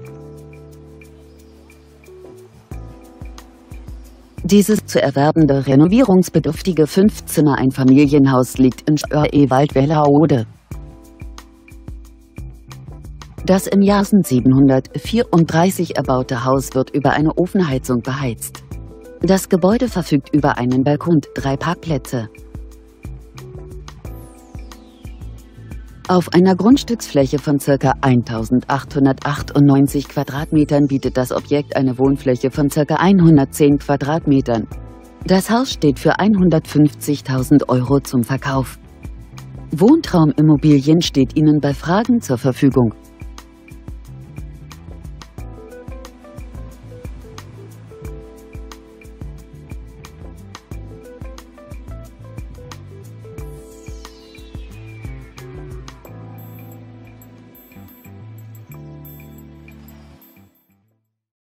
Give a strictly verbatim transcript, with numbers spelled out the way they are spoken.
Dieses zu erwerbende renovierungsbedürftige Fünf-Zimmer-Einfamilienhaus liegt in Stör-Ewald-Wellerode. Das im Jahr siebzehnhundertvierunddreißig erbaute Haus wird über eine Ofenheizung beheizt. Das Gebäude verfügt über einen Balkon und drei Parkplätze. Auf einer Grundstücksfläche von ca. eintausendachthundertachtundneunzig Quadratmetern bietet das Objekt eine Wohnfläche von ca. hundertzehn Quadratmetern. Das Haus steht für hundertfünfzigtausend Euro zum Verkauf. Wohntraumimmobilien steht Ihnen bei Fragen zur Verfügung.